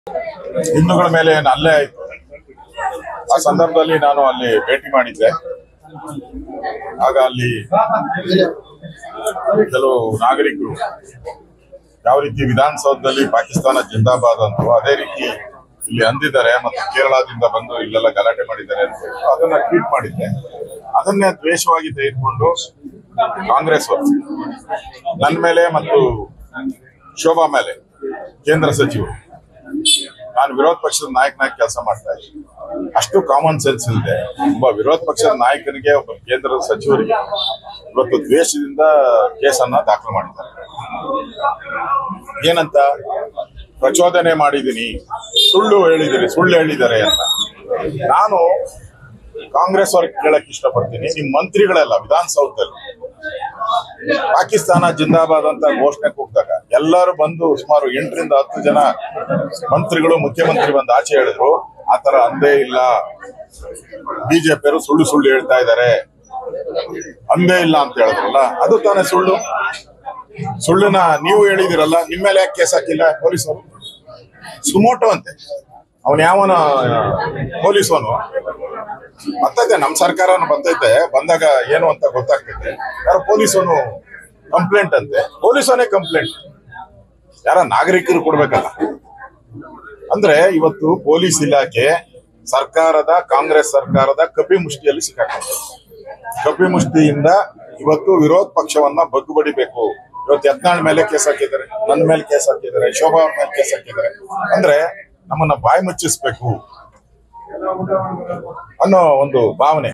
ಹಿಂದೂಗಳ ಮೇಲೆ ಹಲ್ಲೆ ಆಯಿತು. ಆ ಸಂದರ್ಭದಲ್ಲಿ ನಾನು ಅಲ್ಲಿ ಭೇಟಿ ಮಾಡಿದ್ದೆ. ಆಗ ಅಲ್ಲಿ ಕೆಲವು ನಾಗರಿಕರು ಯಾವ ರೀತಿ ವಿಧಾನಸೌಧದಲ್ಲಿ ಪಾಕಿಸ್ತಾನ ಜಿಂದಾಬಾದ್ ಅಂತ ಅದೇ ರೀತಿ ಇಲ್ಲಿ ಅಂದಿದ್ದಾರೆ ಮತ್ತು ಕೇರಳದಿಂದ ಬಂದು ಇಲ್ಲೆಲ್ಲ ಗಲಾಟೆ ಮಾಡಿದ್ದಾರೆ ಅಂತ ಅದನ್ನ ಟ್ವೀಟ್ ಮಾಡಿದ್ದೆ. ಅದನ್ನೇ ದ್ವೇಷವಾಗಿ ತೆಗೆದುಕೊಂಡು ಕಾಂಗ್ರೆಸ್ ನನ್ನ ಮೇಲೆ ಮತ್ತು ಶೋಭಾ ಮೇಲೆ ಕೇಂದ್ರ ಸಚಿವರು ನಾನು ವಿರೋಧ ಪಕ್ಷದ ನಾಯಕನಾಗಿ ಕೆಲಸ ಮಾಡ್ತಾ ಇದ್ದೀನಿ. ಅಷ್ಟು ಕಾಮನ್ ಸೆನ್ಸ್ ಇಲ್ಲದೆ ಒಬ್ಬ ವಿರೋಧ ಪಕ್ಷದ ನಾಯಕನಿಗೆ ಒಬ್ಬ ಕೇಂದ್ರದ ಸಚಿವರಿಗೆ ಇವತ್ತು ದ್ವೇಷದಿಂದ ಕೇಸನ್ನ ದಾಖಲು ಮಾಡಿದ್ದಾರೆ. ಏನಂತ ಪ್ರಚೋದನೆ ಮಾಡಿದ್ದೀನಿ, ಸುಳ್ಳು ಹೇಳಿದ್ದಾರೆ ಅಂತ. ನಾನು ಕಾಂಗ್ರೆಸ್ ಅವ್ರಿಗೆ ಕೇಳಕ್ ಇಷ್ಟಪಡ್ತೀನಿ, ನಿಮ್ ಮಂತ್ರಿಗಳೆಲ್ಲ ವಿಧಾನಸೌಧದಲ್ಲಿ ಪಾಕಿಸ್ತಾನ ಜಿಂದಾಬಾದ್ ಅಂತ ಘೋಷಣೆ ಕೂಗಿದಾಗ ಎಲ್ಲರೂ ಬಂದು ಸುಮಾರು 8 ರಿಂದ 10 ಜನ ಮಂತ್ರಿಗಳು ಮುಖ್ಯಮಂತ್ರಿ ಬಂದು ಆಚೆ ಹೇಳಿದ್ರು, ಆತರ ಅಂದೇ ಇಲ್ಲ, ಬಿಜೆಪಿಯವರು ಸುಳ್ಳು ಹೇಳ್ತಾ ಇದ್ದಾರೆ, ಅಂದೇ ಇಲ್ಲ ಅಂತ ಹೇಳಿದ್ರಲ್ಲ, ಅದು ತಾನೇ ಸುಳ್ಳು. ಸುಳ್ಳನ್ನ ನೀವು ಹೇಳಿದಿರಲ್ಲ, ನಿಮ್ಮ ಮೇಲೆ ಯಾಕೆ ಕೇಸ್ ಹಾಕಿಲ್ಲ ಪೊಲೀಸರು? ಸುಮೋಟೋ ಅಂತೆ ಅವನ್ ಯಾವನ ಪೊಲೀಸವನು ಬರ್ತೈತೆ, ನಮ್ ಸರ್ಕಾರನು ಬರ್ತೈತೆ, ಬಂದಾಗ ಏನು ಅಂತ ಗೊತ್ತಾಗ್ತೈತೆ. ಯಾರೋ ಪೊಲೀಸವನು ಕಂಪ್ಲೇಂಟ್ ಅಂತೆ, ಪೊಲೀಸವನೇ ಕಂಪ್ಲೇಂಟ್, ಯಾರ ನಾಗರಿಕರು ಕೊಡ್ಬೇಕಲ್ಲ. ಅಂದ್ರೆ ಇವತ್ತು ಪೊಲೀಸ್ ಇಲಾಖೆ ಸರ್ಕಾರದ ಕಾಂಗ್ರೆಸ್ ಸರ್ಕಾರದ ಕಪಿ ಮುಷ್ಟಿಯಲ್ಲಿ ಸಿಕ್ಕಾಕೊಂಡ್ರೆ, ಕಪಿ ಮುಷ್ಟಿಯಿಂದ ಇವತ್ತು ವಿರೋಧ ಪಕ್ಷವನ್ನ ಬಗ್ಗು ಬಡಿಬೇಕು. ಇವತ್ತು ಯತ್ನಾಳ್ ಮೇಲೆ ಕೇಸ್ ಹಾಕಿದ್ದಾರೆ, ನನ್ನ ಮೇಲೆ ಕೇಸ್ ಹಾಕಿದ್ದಾರೆ, ಶೋಭಾ ಅವ್ರ ಮೇಲೆ ಕೇಸ್ ಹಾಕಿದ್ದಾರೆ. ಅಂದ್ರೆ ನಮ್ಮನ್ನ ಬಾಯಿ ಮುಚ್ಚಿಸ್ಬೇಕು ಅನ್ನೋ ಒಂದು ಭಾವನೆ.